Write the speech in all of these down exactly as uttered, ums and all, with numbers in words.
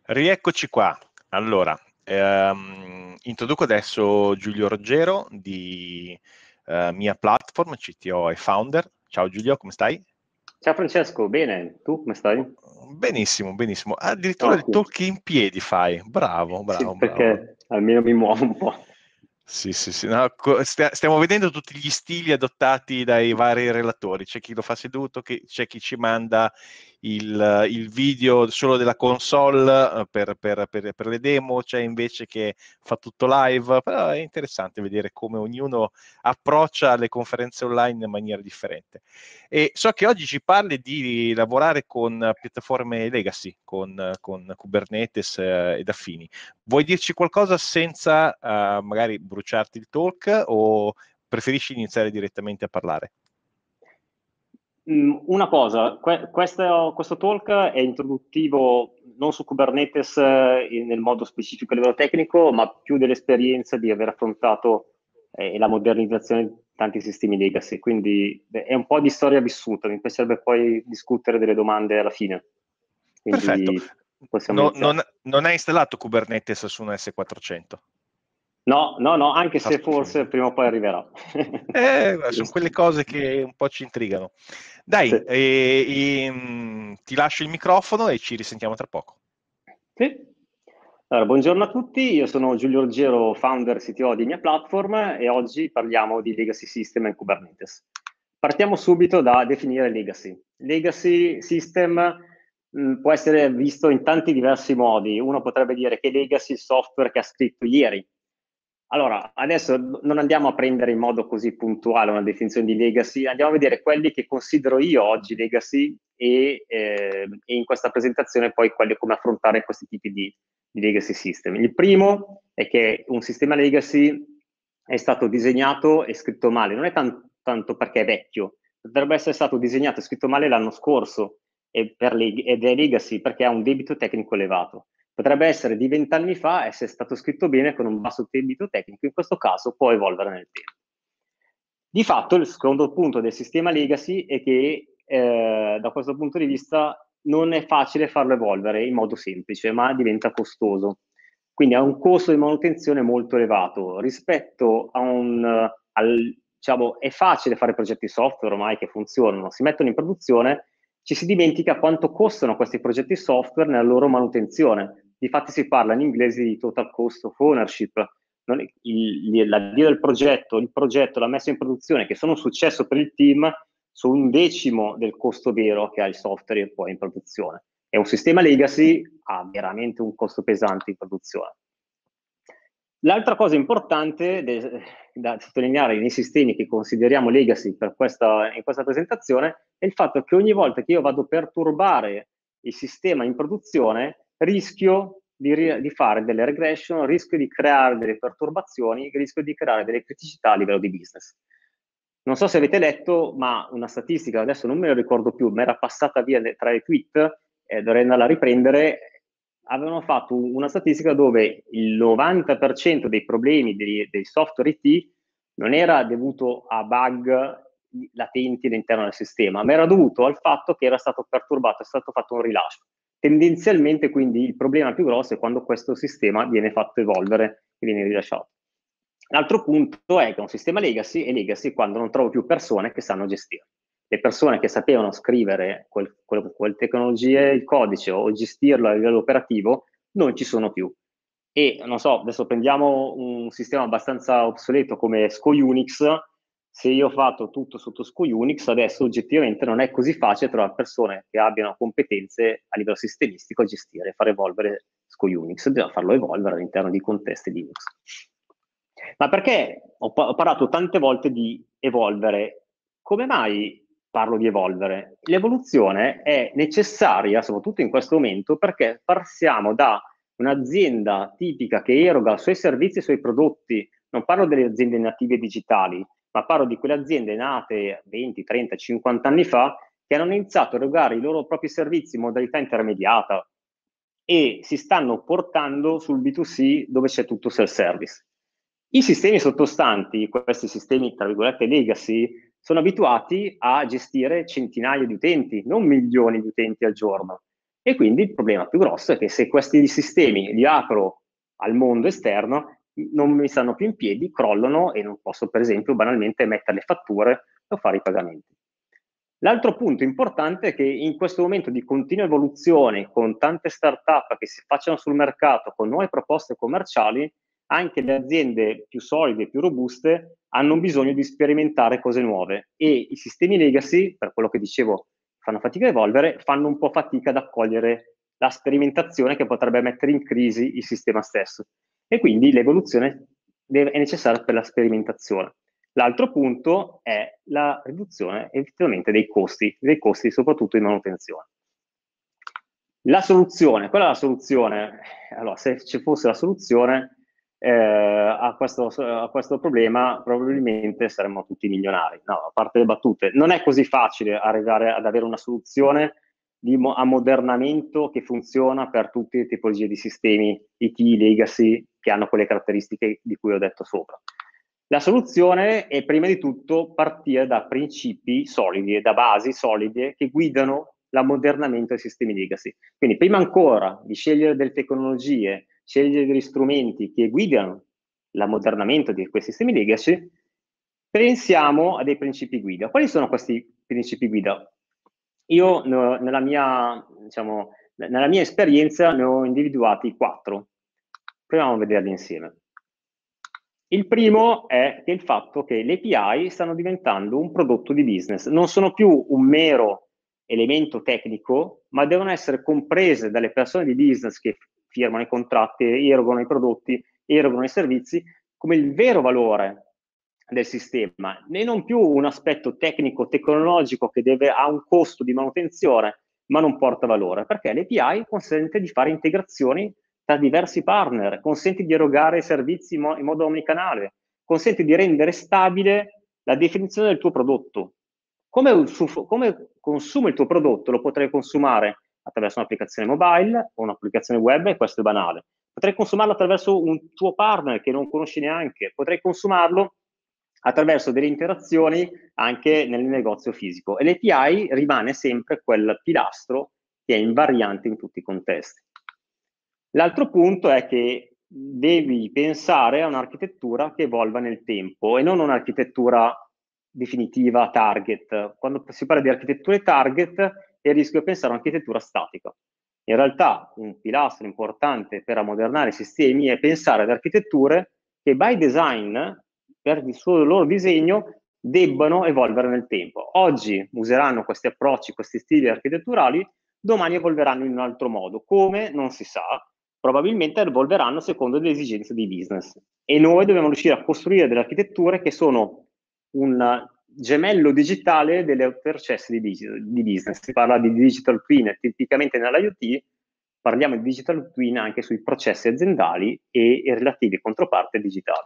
Rieccoci qua. Allora, ehm, introduco adesso Giulio Roggero di eh, Mia Platform, C T O e founder. Ciao Giulio, come stai? Ciao Francesco, bene, tu come stai? Benissimo, benissimo. Addirittura il Ottimo. talk in piedi fai. Bravo, Sì, bravo, bravo. perché almeno mi muovo un po'. Sì, sì, sì. No, co- stia- stiamo vedendo tutti gli stili adottati dai vari relatori. C'è chi lo fa seduto, che- c'è chi ci manda il, il video solo della console eh, per, per- per- per le demo, c'è invece che fa tutto live. Però è interessante vedere come ognuno approccia le conferenze online in maniera differente. E so che oggi ci parli di lavorare con piattaforme legacy, con, con Kubernetes eh, ed affini. Vuoi dirci qualcosa senza eh, magari bruciarti il talk o preferisci iniziare direttamente a parlare? Mm, Una cosa, que- questo, questo talk è introduttivo non su Kubernetes eh, in- nel modo specifico a livello tecnico, ma più dell'esperienza di aver affrontato eh, la modernizzazione di tanti sistemi legacy. Quindi eh, è un po' di storia vissuta, mi piacerebbe poi discutere delle domande alla fine. Perfetto. Quindi possiamo No- non, iniziare. non hai installato Kubernetes su un S quattrocento? No, no, no, anche Ah, se scusa. forse prima o poi arriverà. Eh, sono quelle cose che un po' ci intrigano. Sì. Dai, eh, ehm, ti lascio il microfono e ci risentiamo tra poco. Sì. Allora, buongiorno a tutti, io sono Giulio Ruggero, founder C T O di Mia Platform e oggi parliamo di Legacy System e Kubernetes. Partiamo subito da definire Legacy. Legacy System mh, può essere visto in tanti diversi modi. Uno potrebbe dire che Legacy è il software che ha scritto ieri. Allora, adesso non andiamo a prendere in modo così puntuale una definizione di legacy, andiamo a vedere quelli che considero io oggi legacy e, eh, e in questa presentazione poi quelli come affrontare questi tipi di, di legacy system. Il primo è che un sistema legacy è stato disegnato e scritto male, non è tan- tanto perché è vecchio, potrebbe essere stato disegnato e scritto male l'anno scorso e per leg- ed è legacy perché ha un debito tecnico elevato. Potrebbe essere di vent'anni fa e se è stato scritto bene con un basso debito tecnico, in questo caso può evolvere nel tempo. Di fatto, il secondo punto del sistema legacy è che eh, da questo punto di vista non è facile farlo evolvere in modo semplice, ma diventa costoso. Quindi ha un costo di manutenzione molto elevato rispetto a un, al, diciamo, è facile fare progetti software ormai che funzionano, si mettono in produzione, ci si dimentica quanto costano questi progetti software nella loro manutenzione. Difatti si parla in inglese di total cost of ownership, non, il, l'avvio del progetto, il progetto, la messa in produzione, che sono un successo per il team, su un decimo del costo vero che ha il software poi in produzione. E un sistema legacy ha veramente un costo pesante in produzione. L'altra cosa importante de, da sottolineare nei sistemi che consideriamo legacy per questa, in questa presentazione è il fatto che ogni volta che io vado a perturbare il sistema in produzione rischio di, di fare delle regression, rischio di creare delle perturbazioni, rischio di creare delle criticità a livello di business. Non so se avete letto, ma una statistica, adesso non me lo ricordo più, ma era passata via tra i tweet, eh, dovrei andarla a riprendere, avevano fatto una statistica dove il novanta per cento dei problemi dei, dei software I T non era dovuto a bug latenti all'interno del sistema, ma era dovuto al fatto che era stato perturbato, è stato fatto un rilascio. Tendenzialmente, quindi, il problema più grosso è quando questo sistema viene fatto evolvere e viene rilasciato. L'altro punto è che un sistema legacy è legacy quando non trovo più persone che sanno gestire. Le persone che sapevano scrivere quel, quel, quel tecnologie, il codice o gestirlo a livello operativo non ci sono più. E non so, adesso prendiamo un sistema abbastanza obsoleto come S C O Unix. Se io ho fatto tutto sotto S C O Unix, adesso oggettivamente non è così facile trovare persone che abbiano competenze a livello sistemistico a gestire e far evolvere S C O Unix, bisogna farlo evolvere all'interno di contesti Linux. Ma perché ho, ho parlato tante volte di evolvere? Come mai parlo di evolvere? L'evoluzione è necessaria, soprattutto in questo momento, perché passiamo da un'azienda tipica che eroga i suoi servizi e i suoi prodotti, non parlo delle aziende native digitali, ma parlo di quelle aziende nate venti, trenta, cinquanta anni fa che hanno iniziato a erogare i loro propri servizi in modalità intermediata e si stanno portando sul B due C dove c'è tutto self-service. I sistemi sottostanti, questi sistemi tra virgolette legacy, sono abituati a gestire centinaia di utenti, non milioni di utenti al giorno. E quindi il problema più grosso è che se questi sistemi li apro al mondo esterno, non mi stanno più in piedi, crollano e non posso, per esempio, banalmente mettere le fatture o fare i pagamenti. L'altro punto importante è che in questo momento di continua evoluzione, con tante start-up che si affacciano sul mercato, con nuove proposte commerciali, anche le aziende più solide e più robuste hanno bisogno di sperimentare cose nuove e i sistemi legacy, per quello che dicevo, fanno fatica a evolvere, fanno un po' fatica ad accogliere la sperimentazione che potrebbe mettere in crisi il sistema stesso. E quindi l'evoluzione deve, è necessaria per la sperimentazione. L'altro punto è la riduzione effettivamente dei costi, dei costi soprattutto di manutenzione. La soluzione, qual è la soluzione? Allora, se ci fosse la soluzione eh, a, questo, a questo problema, probabilmente saremmo tutti milionari. No, a parte le battute, non è così facile arrivare ad avere una soluzione di ammodernamento che funziona per tutte le tipologie di sistemi I T, legacy, che hanno quelle caratteristiche di cui ho detto sopra. La soluzione è prima di tutto partire da principi solidi e da basi solide che guidano l'ammodernamento dei sistemi legacy. Quindi prima ancora di scegliere delle tecnologie, scegliere degli strumenti che guidano l'ammodernamento di questi sistemi legacy, pensiamo a dei principi guida. Quali sono questi principi guida? Io nella mia, diciamo, nella mia esperienza ne ho individuati quattro. Proviamo a vederli insieme. Il primo è che il fatto che le A P I stanno diventando un prodotto di business, non sono più un mero elemento tecnico, ma devono essere comprese dalle persone di business che firmano i contratti, erogano i prodotti, erogano i servizi, come il vero valore del sistema, e non più un aspetto tecnico-tecnologico che deve, ha un costo di manutenzione, ma non porta valore, perché l'A P I consente di fare integrazioni tra diversi partner, consente di erogare servizi in, mo in modo omnicanale, consente di rendere stabile la definizione del tuo prodotto. Come, come consumo il tuo prodotto? Lo potrei consumare attraverso un'applicazione mobile o un'applicazione web, e questo è banale. Potrei consumarlo attraverso un tuo partner che non conosci neanche, potrei consumarlo attraverso delle interazioni anche nel negozio fisico. E l'A P I rimane sempre quel pilastro che è invariante in tutti i contesti. L'altro punto è che devi pensare a un'architettura che evolva nel tempo e non un'architettura definitiva target. Quando si parla di architetture target è il rischio di pensare a un'architettura statica. In realtà un pilastro importante per ammodernare i sistemi è pensare ad architetture che by design, per il suo loro disegno, debbano evolvere nel tempo. Oggi useranno questi approcci, questi stili architetturali, domani evolveranno in un altro modo. Come? Non si sa. Probabilmente evolveranno secondo le esigenze di business. E noi dobbiamo riuscire a costruire delle architetture che sono un gemello digitale dei processi di, di business. Si parla di digital twin, tipicamente nell'IoT parliamo di digital twin anche sui processi aziendali e i relativi controparte digitali.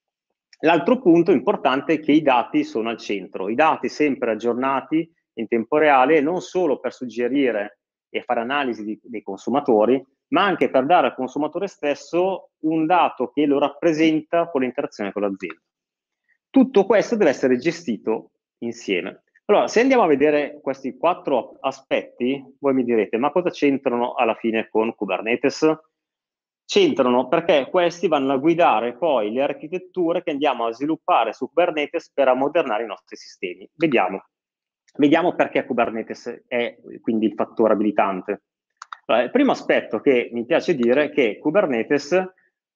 L'altro punto importante è che i dati sono al centro, i dati sempre aggiornati in tempo reale, non solo per suggerire e fare analisi di, dei consumatori, ma anche per dare al consumatore stesso un dato che lo rappresenta con l'interazione con l'azienda. Tutto questo deve essere gestito insieme. Allora, se andiamo a vedere questi quattro aspetti, voi mi direte, ma cosa c'entrano alla fine con Kubernetes? C'entrano perché questi vanno a guidare poi le architetture che andiamo a sviluppare su Kubernetes per ammodernare i nostri sistemi. Vediamo. Vediamo perché Kubernetes è quindi il fattore abilitante. Allora, il primo aspetto che mi piace dire è che Kubernetes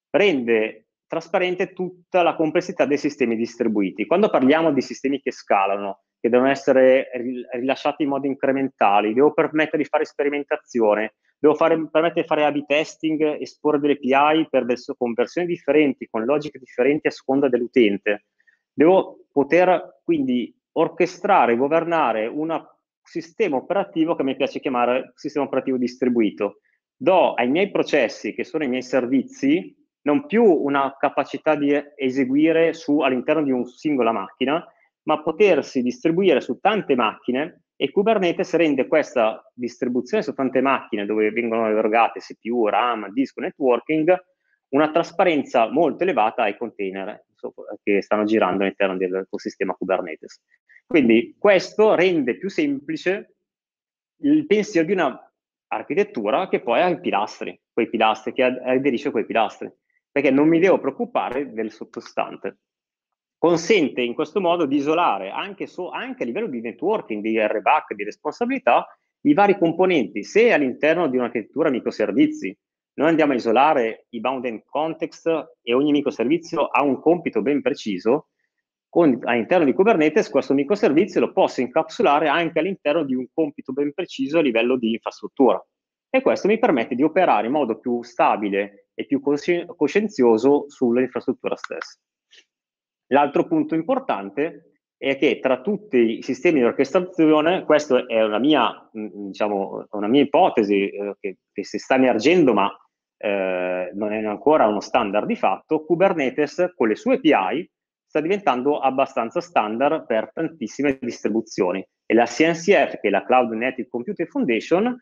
rende trasparente tutta la complessità dei sistemi distribuiti. Quando parliamo di sistemi che scalano, che devono essere rilasciati in modo incrementali, devo permettere di fare sperimentazione, devo fare, permettere di fare A B testing, esporre delle A P I per con versioni differenti, con logiche differenti a seconda dell'utente. Devo poter quindi orchestrare, governare un sistema operativo che mi piace chiamare sistema operativo distribuito. Do ai miei processi, che sono i miei servizi, non più una capacità di eseguire all'interno di una singola macchina, ma potersi distribuire su tante macchine, e Kubernetes rende questa distribuzione su tante macchine dove vengono erogate C P U, RAM, disco, networking, una trasparenza molto elevata ai container che stanno girando all'interno dell'ecosistema Kubernetes. Quindi questo rende più semplice il pensiero di una architettura che poi ha i pilastri, quei pilastri, che aderisce a quei pilastri, perché non mi devo preoccupare del sottostante. Consente in questo modo di isolare anche, so, anche a livello di networking, di R back, di responsabilità, i vari componenti. Se all'interno di un'architettura microservizi noi andiamo a isolare i bounded context e ogni microservizio ha un compito ben preciso, con, all'interno di Kubernetes questo microservizio lo posso incapsulare anche all'interno di un compito ben preciso a livello di infrastruttura. E questo mi permette di operare in modo più stabile e più coscienzioso sull'infrastruttura stessa. L'altro punto importante è che tra tutti i sistemi di orchestrazione, questa è una mia, diciamo, una mia ipotesi eh, che, che si sta emergendo, ma eh, non è ancora uno standard di fatto, Kubernetes con le sue A P I sta diventando abbastanza standard per tantissime distribuzioni. E la C N C F, che è la Cloud Native Computing Foundation,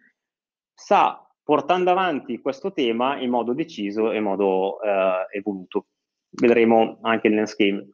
sta portando avanti questo tema in modo deciso e in modo eh, evoluto. Vedremo anche il landscape.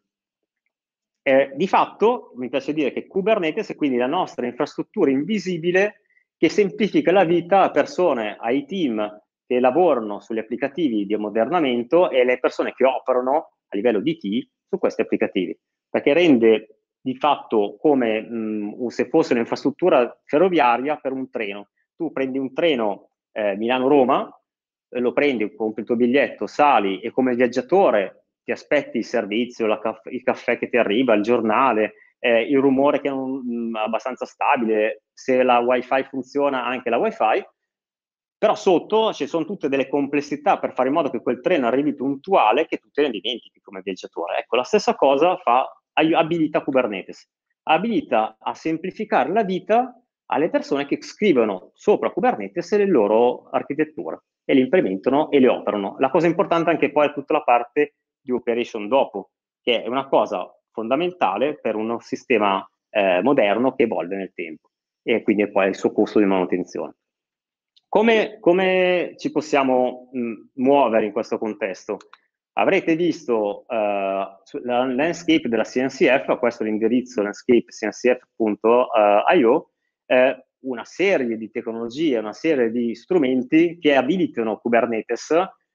Eh, di fatto, mi piace dire che Kubernetes è quindi la nostra infrastruttura invisibile che semplifica la vita a persone, ai team che lavorano sugli applicativi di ammodernamento e le persone che operano a livello di T su questi applicativi, perché rende di fatto come mh, se fosse un'infrastruttura ferroviaria per un treno. Tu prendi un treno eh, Milano-Roma, eh, lo prendi, compri il tuo biglietto, sali e come viaggiatore ti aspetti il servizio, la caff- il caffè che ti arriva, il giornale, eh, il rumore che è un, mh, abbastanza stabile, se la wifi funziona anche la wifi, però sotto ci sono tutte delle complessità per fare in modo che quel treno arrivi puntuale che tu te ne dimentichi come viaggiatore. Ecco, la stessa cosa fa, abilita Kubernetes, abilita a semplificare la vita alle persone che scrivono sopra Kubernetes le loro architetture e le implementano e le operano. La cosa importante anche poi è tutta la parte di operation dopo, che è una cosa fondamentale per uno sistema eh, moderno che evolve nel tempo e quindi poi il suo costo di manutenzione. Come, come ci possiamo mh, muovere in questo contesto? Avrete visto uh, la landscape della C N C F, questo è l'indirizzo landscape c n c f punto i o, eh, una serie di tecnologie, una serie di strumenti che abilitano Kubernetes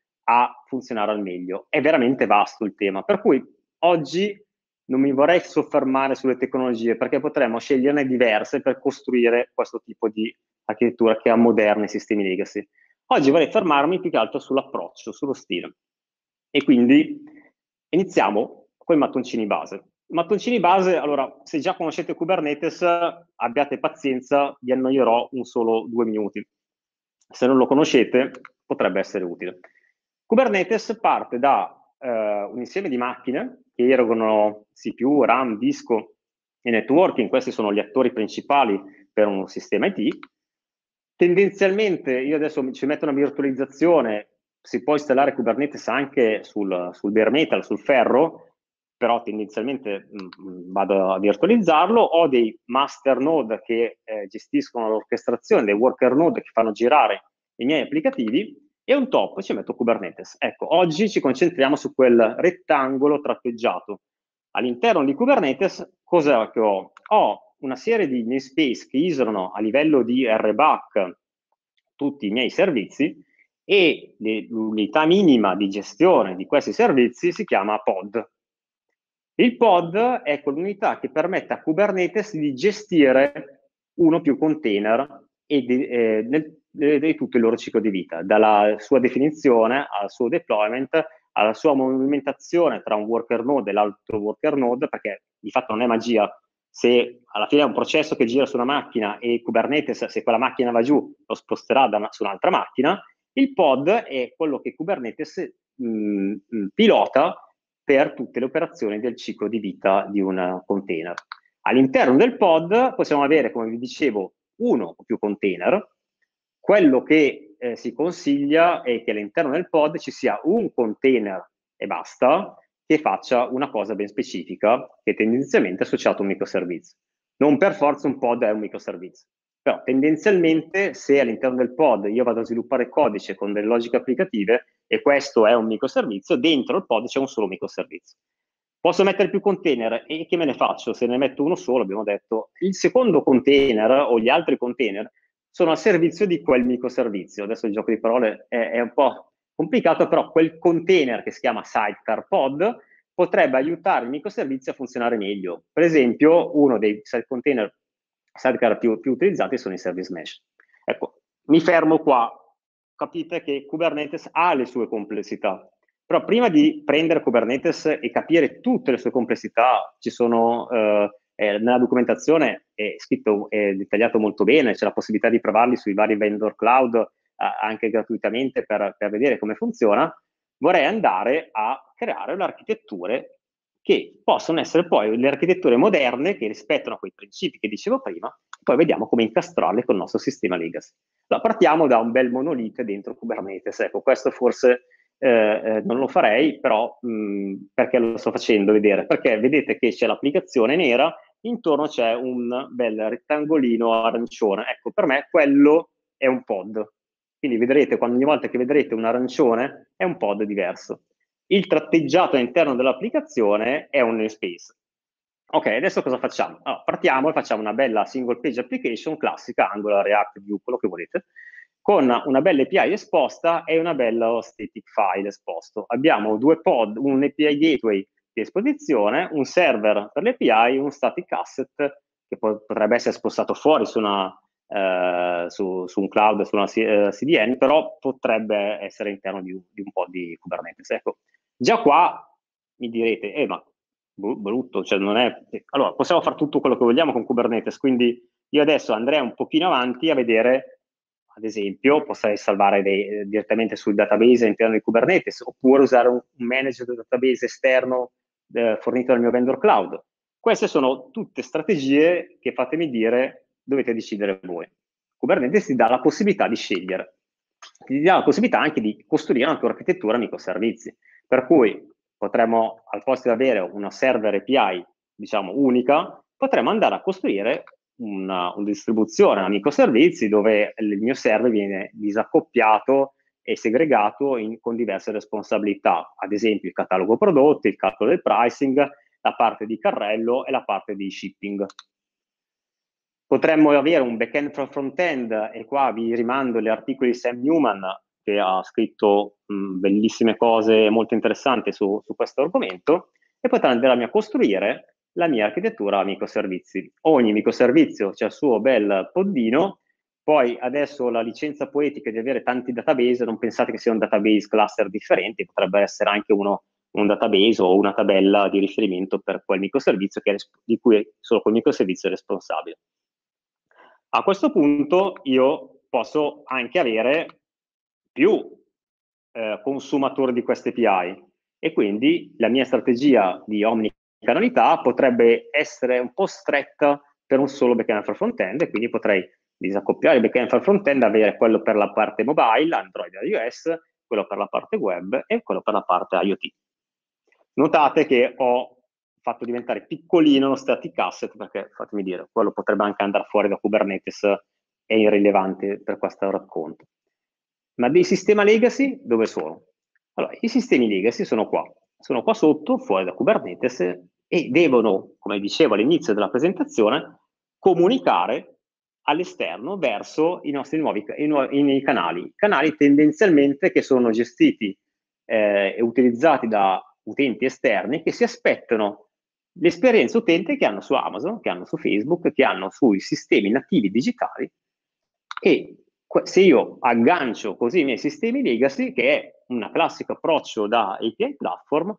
a funzionare al meglio. È veramente vasto il tema, per cui oggi non mi vorrei soffermare sulle tecnologie perché potremmo sceglierne diverse per costruire questo tipo di architettura che ammoderna i sistemi legacy. Oggi vorrei fermarmi più che altro sull'approccio, sullo stile. E quindi iniziamo con i mattoncini base. Mattoncini base, allora, se già conoscete Kubernetes, abbiate pazienza, vi annoierò un solo due minuti. Se non lo conoscete, potrebbe essere utile. Kubernetes parte da eh, un insieme di macchine che erogano C P U, RAM, disco e networking. Questi sono gli attori principali per un sistema I T. Tendenzialmente, io adesso ci metto una virtualizzazione, si può installare Kubernetes anche sul, sul bare metal, sul ferro, però tendenzialmente mh, vado a virtualizzarlo. Ho dei master node che eh, gestiscono l'orchestrazione, dei worker node che fanno girare i miei applicativi e un top ci metto Kubernetes. Ecco, oggi ci concentriamo su quel rettangolo tratteggiato. All'interno di Kubernetes cosa che ho? Ho una serie di namespace che isolano a livello di R back tutti i miei servizi e l'unità minima di gestione di questi servizi si chiama pod. Il pod è quell'unità che permette a Kubernetes di gestire uno o più container e di, eh, nel, di tutto il loro ciclo di vita, dalla sua definizione al suo deployment, alla sua movimentazione tra un worker node e l'altro worker node, perché di fatto non è magia. Se alla fine è un processo che gira su una macchina e Kubernetes, se quella macchina va giù, lo sposterà da una, su un'altra macchina, il pod è quello che Kubernetes mh, pilota per tutte le operazioni del ciclo di vita di un container. All'interno del pod possiamo avere, come vi dicevo, uno o più container. Quello che eh, si consiglia è che all'interno del pod ci sia un container e basta, che faccia una cosa ben specifica, che tendenzialmente è associato a un microservizio. Non per forza un pod è un microservizio, però tendenzialmente se all'interno del pod io vado a sviluppare codice con delle logiche applicative e questo è un microservizio, dentro il pod c'è un solo microservizio. Posso mettere più container e che me ne faccio? Se ne metto uno solo, abbiamo detto, il secondo container o gli altri container sono al servizio di quel microservizio. Adesso il gioco di parole è, è un po' complicato, però quel container che si chiama sidecar pod potrebbe aiutare il microservizio a funzionare meglio. Per esempio, uno dei container sidecar più, più utilizzati sono i service mesh. Ecco, mi fermo qua. Capite che Kubernetes ha le sue complessità. Però prima di prendere Kubernetes e capire tutte le sue complessità, ci sono, eh, eh, nella documentazione è scritto, è dettagliato molto bene, c'è la possibilità di provarli sui vari vendor cloud, eh, anche gratuitamente per, per vedere come funziona. Vorrei andare a creare le architetture che possono essere poi le architetture moderne che rispettano quei principi che dicevo prima, poi vediamo come incastrarle con il nostro sistema legacy. Allora, partiamo da un bel monolite dentro Kubernetes. Ecco, questo forse eh, eh, non lo farei, però mh, perché lo sto facendo vedere? Perché vedete che c'è l'applicazione nera, intorno c'è un bel rettangolino arancione. Ecco, per me quello è un pod. Quindi vedrete, quando ogni volta che vedrete un arancione, è un pod diverso. Il tratteggiato all'interno dell'applicazione è un namespace. Ok, adesso cosa facciamo? Allora, partiamo e facciamo una bella single page application classica, Angular, React, Vue, quello che volete, con una bella A P I esposta e una bella static file esposto. Abbiamo due pod, un A P I gateway di esposizione, un server per l'A P I, un static asset che potrebbe essere spostato fuori su, una, eh, su, su un cloud, su una C D N, però potrebbe essere all'interno di, di un pod di Kubernetes. Ecco, già qua mi direte, eh ma brutto, cioè non è... Allora, possiamo fare tutto quello che vogliamo con Kubernetes, quindi io adesso andrei un pochino avanti a vedere, ad esempio, potrei salvare dei, direttamente sul database all'interno di Kubernetes, oppure usare un, un manager del database esterno eh, fornito dal mio vendor cloud. Queste sono tutte strategie che, fatemi dire, dovete decidere voi. Kubernetes ti dà la possibilità di scegliere, ti dà la possibilità anche di costruire una tua architettura microservizi, per cui potremmo, al posto di avere una server A P I, diciamo, unica, potremmo andare a costruire una, una distribuzione a microservizi dove il mio server viene disaccoppiato e segregato in, con diverse responsabilità, ad esempio il catalogo prodotti, il calcolo del pricing, la parte di carrello e la parte di shipping. Potremmo avere un back-end front-end, e qua vi rimando gli articoli di Sam Newman, che ha scritto mh, bellissime cose molto interessanti su, su questo argomento, e potrà andare a costruire la mia architettura a microservizi. Ogni microservizio c'è il suo bel poddino, poi adesso la licenza poetica di avere tanti database, non pensate che sia un database cluster differenti, potrebbe essere anche uno, un database o una tabella di riferimento per quel microservizio che è, di cui solo quel microservizio è responsabile. A questo punto io posso anche avere più eh, consumatori di queste A P I e quindi la mia strategia di omnicanalità potrebbe essere un po' stretta per un solo backend for frontend, e quindi potrei disaccoppiare il backend for frontend, avere quello per la parte mobile, Android e iOS, quello per la parte web e quello per la parte IoT. Notate che ho fatto diventare piccolino lo static asset, perché fatemi dire, quello potrebbe anche andare fuori da Kubernetes, è irrilevante per questo racconto. Ma dei sistemi legacy dove sono? Allora, i sistemi legacy sono qua, sono qua sotto, fuori da Kubernetes, e devono, come dicevo all'inizio della presentazione, comunicare all'esterno verso i nostri nuovi i nuovi, i canali, canali tendenzialmente che sono gestiti eh, e utilizzati da utenti esterni che si aspettano l'esperienza utente che hanno su Amazon, che hanno su Facebook, che hanno sui sistemi nativi digitali, e se io aggancio così i miei sistemi legacy, che è un classico approccio da A P I platform,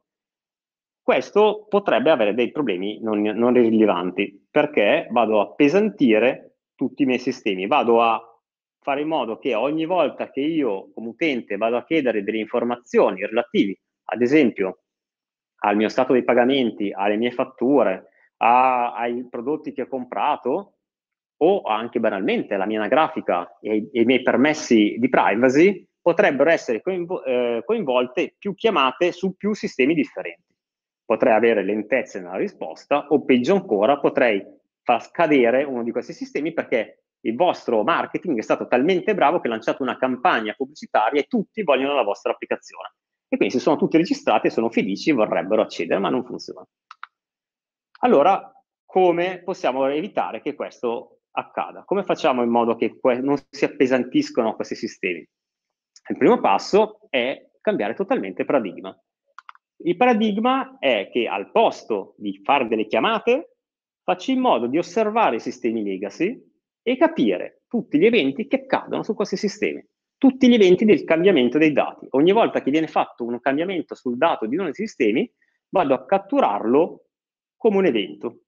questo potrebbe avere dei problemi non, non rilevanti, perché vado a appesantire tutti i miei sistemi, vado a fare in modo che ogni volta che io come utente vado a chiedere delle informazioni relative, ad esempio, al mio stato dei pagamenti, alle mie fatture, a, ai prodotti che ho comprato, o anche banalmente alla mia anagrafica e ai miei permessi di privacy, potrebbero essere coinvo- eh, coinvolte più chiamate su più sistemi differenti. Potrei avere lentezze nella risposta, o peggio ancora potrei far scadere uno di questi sistemi perché il vostro marketing è stato talmente bravo che ha lanciato una campagna pubblicitaria e tutti vogliono la vostra applicazione. E quindi si sono tutti registrati e sono felici e vorrebbero accedere, ma non funziona. Allora, come possiamo evitare che questo accada? Come facciamo in modo che non si appesantiscono questi sistemi? Il primo passo è cambiare totalmente paradigma. Il paradigma è che al posto di fare delle chiamate, faccio in modo di osservare i sistemi legacy e capire tutti gli eventi che accadono su questi sistemi, tutti gli eventi del cambiamento dei dati. Ogni volta che viene fatto un cambiamento sul dato di uno dei sistemi, vado a catturarlo come un evento.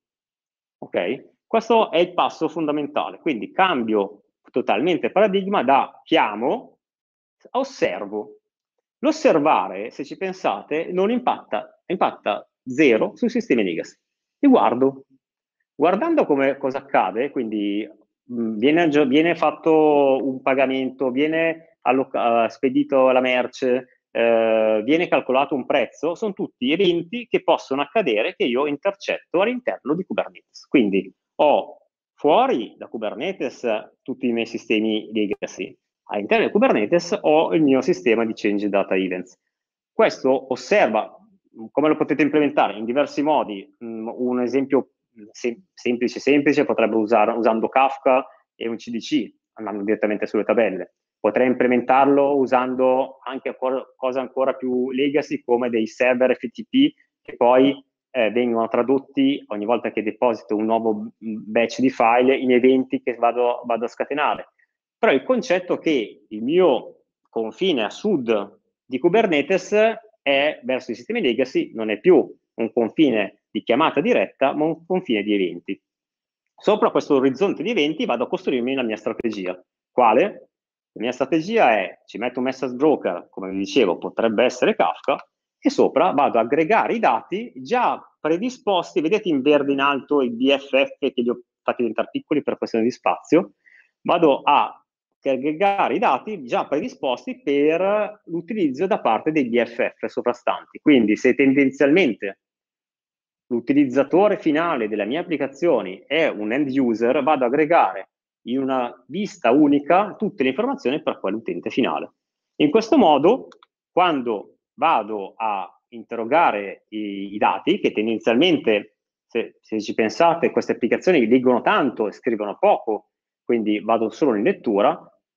Ok? Questo è il passo fondamentale. Quindi cambio totalmente il paradigma da chiamo a osservo. L'osservare, se ci pensate, non impatta, impatta zero sui sistemi legacy. E guardo. Guardando come, cosa accade, quindi mh, viene, viene fatto un pagamento, viene uh, spedito la merce, uh, viene calcolato un prezzo, sono tutti eventi che possono accadere che io intercetto all'interno di Kubernetes. Quindi ho fuori da Kubernetes tutti i miei sistemi legacy, all'interno di Kubernetes ho il mio sistema di change data events. Questo osserva come lo potete implementare in diversi modi. Un esempio sem semplice semplice potrebbe usare usando Kafka e un C D C, andando direttamente sulle tabelle. Potrei implementarlo usando anche ancora, cose ancora più legacy come dei server F T P che poi eh, vengono tradotti ogni volta che deposito un nuovo batch di file in eventi che vado, vado a scatenare. Però il concetto che il mio confine a sud di Kubernetes è verso i sistemi legacy, non è più un confine di chiamata diretta, ma un confine di eventi. Sopra questo orizzonte di eventi vado a costruirmi la mia strategia. Quale? La mia strategia è, ci metto un message broker, come vi dicevo, potrebbe essere Kafka, e sopra vado ad aggregare i dati già predisposti, vedete in verde in alto i B F F che li ho fatti diventare piccoli per questione di spazio, vado a aggregare i dati già predisposti per l'utilizzo da parte dei B F F sovrastanti. Quindi se tendenzialmente l'utilizzatore finale delle mie applicazioni è un end user, vado ad aggregare in una vista unica tutte le informazioni per quell'utente finale. In questo modo, quando vado a interrogare i, i dati, che tendenzialmente, se, se ci pensate, queste applicazioni leggono tanto e scrivono poco, quindi vado solo in lettura,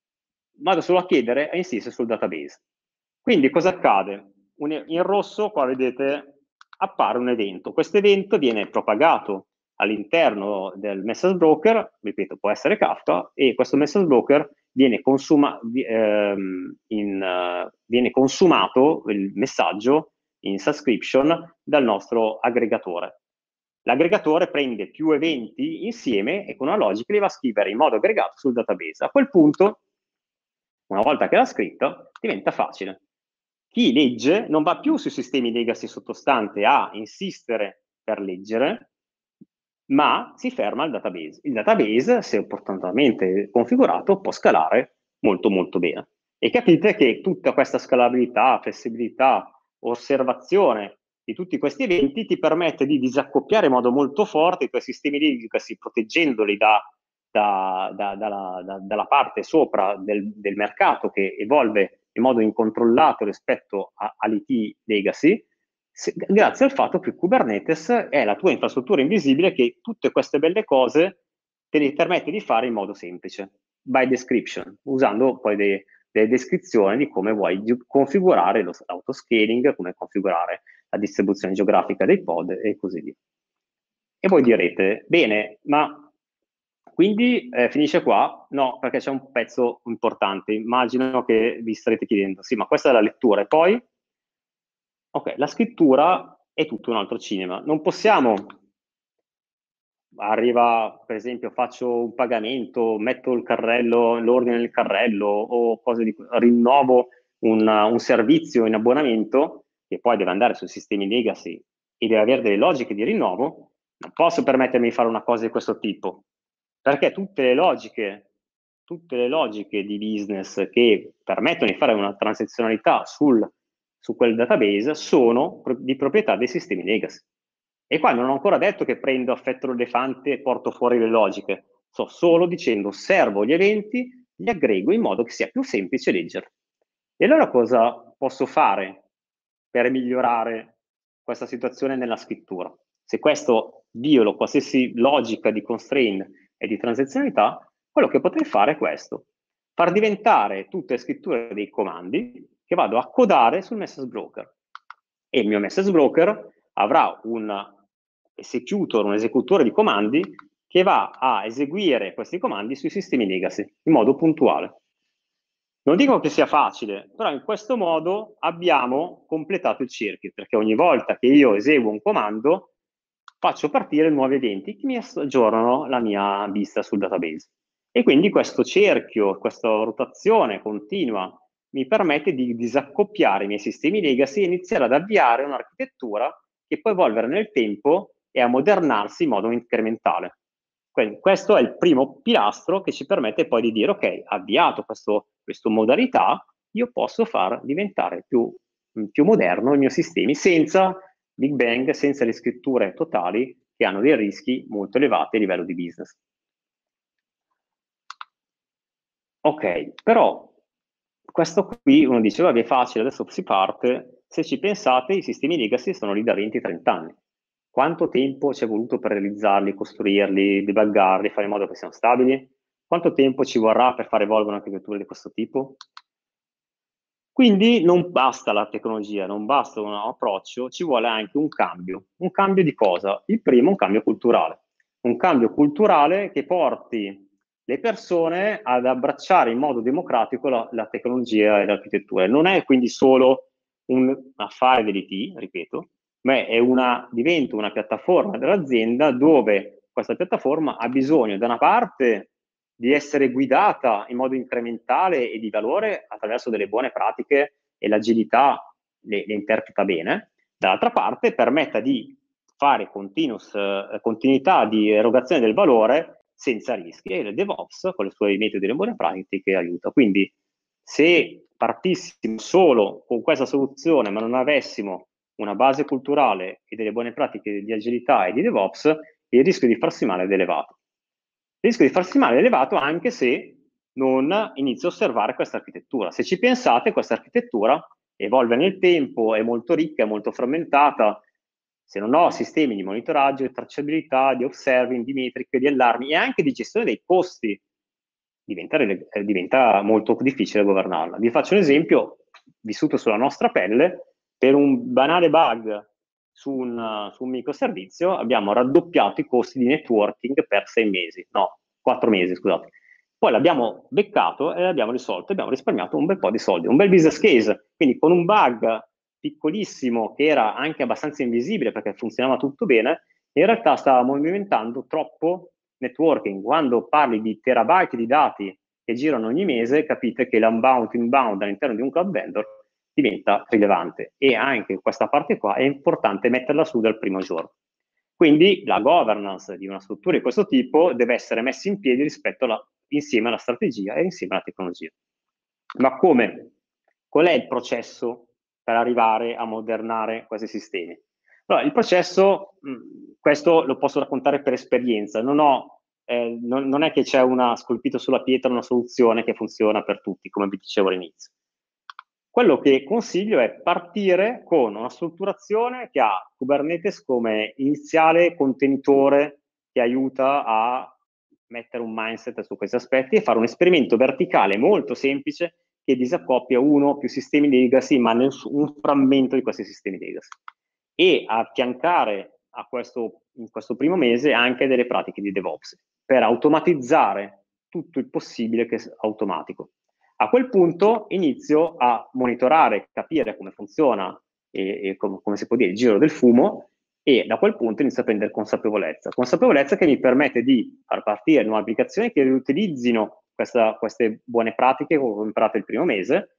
vado solo a chiedere e insistere sul database. Quindi cosa accade? Un, in rosso, qua vedete, appare un evento. Questo evento viene propagato all'interno del message broker, ripeto, può essere Kafka, e questo message broker viene, consuma, ehm, in, uh, viene consumato, il messaggio, in subscription dal nostro aggregatore. L'aggregatore prende più eventi insieme e con una logica li va a scrivere in modo aggregato sul database. A quel punto, una volta che l'ha scritto, diventa facile. Chi legge non va più sui sistemi legacy sottostante a insistere per leggere, ma si ferma al database. Il database, se opportunamente configurato, può scalare molto molto bene. E capite che tutta questa scalabilità, flessibilità, osservazione di tutti questi eventi ti permette di disaccoppiare in modo molto forte i tuoi sistemi legacy, proteggendoli da, da, da, da, da, dalla parte sopra del, del mercato che evolve in modo incontrollato rispetto all'I T legacy, se, grazie al fatto che Kubernetes è la tua infrastruttura invisibile che tutte queste belle cose te le permette di fare in modo semplice, by description, usando poi dei, delle descrizioni di come vuoi configurare l'autoscaling, come configurare la distribuzione geografica dei pod e così via. E voi direte, bene, ma quindi eh, finisce qua? No, perché c'è un pezzo importante. Immagino che vi starete chiedendo, sì, ma questa è la lettura e poi? Ok, la scrittura è tutto un altro cinema. Non possiamo, arriva, per esempio, faccio un pagamento, metto il carrello, l'ordine nel carrello o cose di rinnovo un, un servizio in abbonamento che poi deve andare sui sistemi legacy e deve avere delle logiche di rinnovo. Non posso permettermi di fare una cosa di questo tipo, perché tutte le logiche, tutte le logiche di business che permettono di fare una transazionalità sul, su quel database sono di proprietà dei sistemi legacy. E qua non ho ancora detto che prendo affetto l'elefante e porto fuori le logiche. Sto solo dicendo osservo gli eventi, li aggrego in modo che sia più semplice leggere. E allora cosa posso fare per migliorare questa situazione nella scrittura? Se questo violo qualsiasi logica di constraint e di transazionalità, quello che potrei fare è questo: far diventare tutte le scritture dei comandi che vado a codare sul message broker. E il mio message broker avrà un executor, un esecutore di comandi che va a eseguire questi comandi sui sistemi legacy in modo puntuale. Non dico che sia facile, però in questo modo abbiamo completato il circuit, perché ogni volta che io eseguo un comando faccio partire nuovi eventi che mi aggiornano la mia vista sul database. E quindi questo cerchio, questa rotazione continua mi permette di disaccoppiare i miei sistemi legacy e iniziare ad avviare un'architettura che può evolvere nel tempo e a modernarsi in modo incrementale. Quindi questo è il primo pilastro che ci permette poi di dire: ok, avviato questo, questa modalità, io posso far diventare più, più moderno i miei sistemi senza Big Bang, senza le scritture totali che hanno dei rischi molto elevati a livello di business. Ok, però questo qui uno dice: vabbè, è facile, adesso si parte. Se ci pensate, i sistemi legacy sono lì da venti trenta anni. Quanto tempo ci è voluto per realizzarli, costruirli, debuggarli, fare in modo che siano stabili? Quanto tempo ci vorrà per far evolvere un'architettura di questo tipo? Quindi non basta la tecnologia, non basta un approccio, ci vuole anche un cambio. Un cambio di cosa? Il primo, un cambio culturale. Un cambio culturale che porti le persone ad abbracciare in modo democratico la, la tecnologia e l'architettura. Non è quindi solo un affare dell'I T, ripeto, ma è una, diventa una piattaforma dell'azienda dove questa piattaforma ha bisogno, da una parte, di essere guidata in modo incrementale e di valore attraverso delle buone pratiche e l'agilità le, le interpreta bene, dall'altra parte permetta di fare continuous, eh, continuità di erogazione del valore senza rischi, e il DevOps con i suoi metodi e le buone pratiche aiuta. Quindi se partissimo solo con questa soluzione ma non avessimo una base culturale e delle buone pratiche di agilità e di DevOps, il rischio di farsi male è elevato. Il rischio di farsi male è elevato anche se non inizio a osservare questa architettura. Se ci pensate, questa architettura evolve nel tempo, è molto ricca, è molto frammentata. Se non ho sistemi di monitoraggio, di tracciabilità, di observing, di metriche, di allarmi e anche di gestione dei costi, diventa, eh, diventa molto difficile governarla. Vi faccio un esempio vissuto sulla nostra pelle. Per un banale bug su un, su un microservizio abbiamo raddoppiato i costi di networking per sei mesi, no, quattro mesi, scusate. Poi l'abbiamo beccato e l'abbiamo risolto, abbiamo risparmiato un bel po' di soldi, un bel business case. Quindi con un bug piccolissimo che era anche abbastanza invisibile perché funzionava tutto bene, in realtà stava movimentando troppo networking. Quando parli di terabyte di dati che girano ogni mese, capite che l'unbound inbound all'interno di un cloud vendor diventa rilevante, e anche questa parte qua è importante metterla su dal primo giorno. Quindi la governance di una struttura di questo tipo deve essere messa in piedi rispetto alla, insieme alla strategia e insieme alla tecnologia. Ma come? Qual è il processo per arrivare a modernare questi sistemi? Allora, il processo, mh, questo lo posso raccontare per esperienza, non ho Eh, non, non è che c'è una scolpito sulla pietra una soluzione che funziona per tutti, come vi dicevo all'inizio. Quello che consiglio è partire con una strutturazione che ha Kubernetes come iniziale contenitore che aiuta a mettere un mindset su questi aspetti e fare un esperimento verticale molto semplice che disaccoppia uno o più sistemi legacy, ma nel, un frammento di questi sistemi legacy, e affiancare a questo, in questo primo mese anche delle pratiche di DevOps per automatizzare tutto il possibile che è automatico. A quel punto inizio a monitorare, capire come funziona e, e com come si può dire il giro del fumo, e da quel punto inizio a prendere consapevolezza. Consapevolezza che mi permette di far partire nuove applicazioni che riutilizzino questa, queste buone pratiche che ho imparato il primo mese,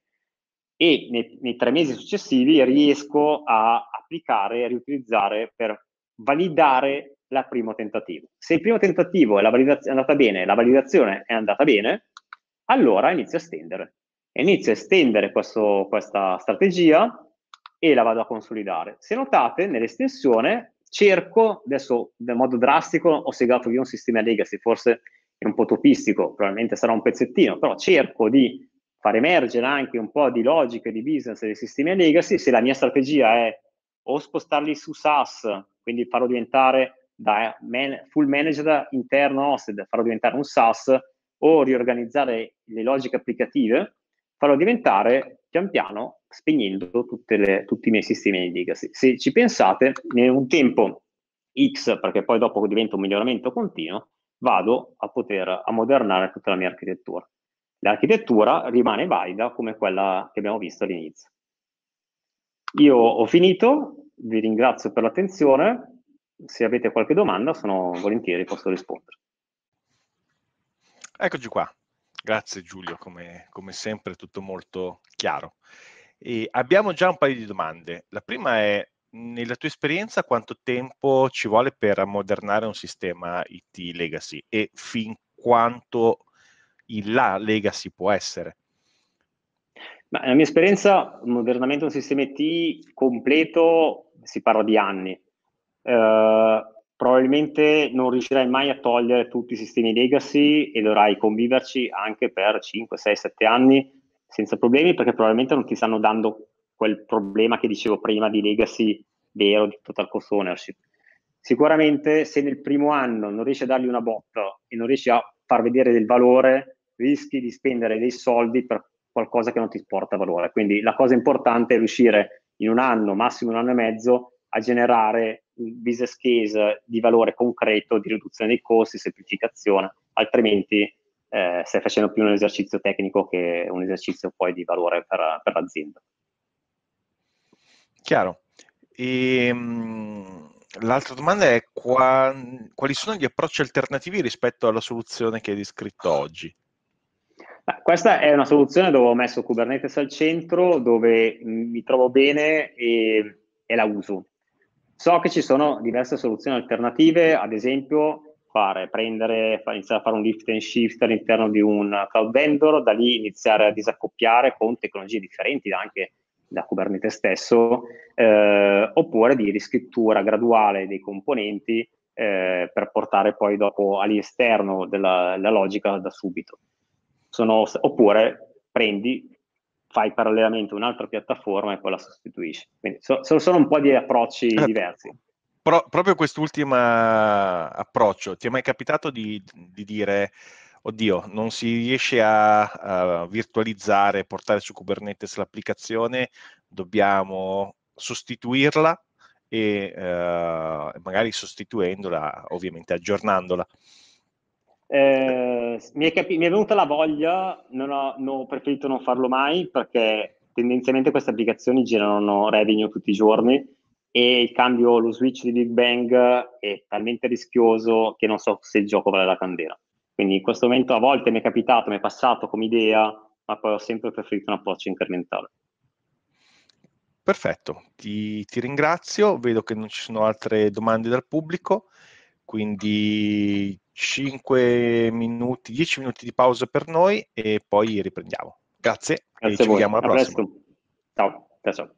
e nei, nei tre mesi successivi riesco a applicare e riutilizzare per validare il primo tentativo. Se il primo tentativo è, la è andata bene, la validazione è andata bene, allora inizio a estendere. E inizio a estendere questo, questa strategia e la vado a consolidare. Se notate, nell'estensione cerco, adesso in modo drastico ho segato via un sistema legacy, forse è un po' topistico, probabilmente sarà un pezzettino, però cerco di far emergere anche un po' di logica di business dei sistemi legacy. Se la mia strategia è o spostarli su SaaS, quindi farlo diventare da man full managed interno hosted, farlo diventare un SaaS, o riorganizzare le logiche applicative, farlo diventare pian piano spegnendo tutte le, tutti i miei sistemi di legacy. Se ci pensate, in un tempo X, perché poi dopo diventa un miglioramento continuo, vado a poter ammodernare tutta la mia architettura. L'architettura rimane valida come quella che abbiamo visto all'inizio. Io ho finito, vi ringrazio per l'attenzione. Se avete qualche domanda, sono volentieri, posso rispondere. Eccoci qua. Grazie Giulio, come, come sempre tutto molto chiaro. E abbiamo già un paio di domande. La prima è, nella tua esperienza, quanto tempo ci vuole per ammodernare un sistema I T legacy e fin quanto in là legacy può essere? Ma nella mia esperienza, modernamente un sistema I T completo si parla di anni. Eh, probabilmente non riuscirai mai a togliere tutti i sistemi legacy e dovrai conviverci anche per cinque, sei, sette anni senza problemi, perché probabilmente non ti stanno dando quel problema che dicevo prima di legacy vero, di total cost ownership. Sicuramente se nel primo anno non riesci a dargli una botta e non riesci a far vedere del valore, rischi di spendere dei soldi per qualcosa che non ti porta valore. Quindi la cosa importante è riuscire in un anno, massimo un anno e mezzo, a generare un business case di valore concreto, di riduzione dei costi, semplificazione, altrimenti eh, stai facendo più un esercizio tecnico che un esercizio poi di valore per, per l'azienda. Chiaro. E, mh, l'altra domanda è qua, quali sono gli approcci alternativi rispetto alla soluzione che hai descritto oggi? Questa è una soluzione dove ho messo Kubernetes al centro, dove mi trovo bene e, e la uso. So che ci sono diverse soluzioni alternative, ad esempio fare, prendere, fare, iniziare a fare un lift and shift all'interno di un cloud vendor, da lì iniziare a disaccoppiare con tecnologie differenti anche da Kubernetes stesso, eh, oppure di riscrittura graduale dei componenti eh, per portare poi dopo all'esterno della, della logica da subito. Sono, oppure prendi, fai parallelamente un'altra piattaforma e poi la sostituisci. Quindi so, sono un po' di approcci Eh, diversi. Pro, proprio quest'ultimo approccio, ti è mai capitato di, di dire, oddio, non si riesce a, a virtualizzare, portare su Kubernetes l'applicazione, dobbiamo sostituirla e eh, magari sostituendola, ovviamente aggiornandola? Eh, mi, è capi- mi è venuta la voglia, non ho, non ho preferito non farlo mai perché tendenzialmente queste applicazioni generano revenue tutti i giorni e il cambio, lo switch di Big Bang è talmente rischioso che non so se il gioco vale la candela. Quindi in questo momento a volte mi è capitato, mi è passato come idea, ma poi ho sempre preferito un approccio incrementale. Perfetto, ti, ti ringrazio, vedo che non ci sono altre domande dal pubblico, quindi cinque minuti, dieci minuti di pausa per noi e poi riprendiamo. Grazie e Grazie a ci voi, vediamo alla a prossima. presto. Ciao, ciao, ciao.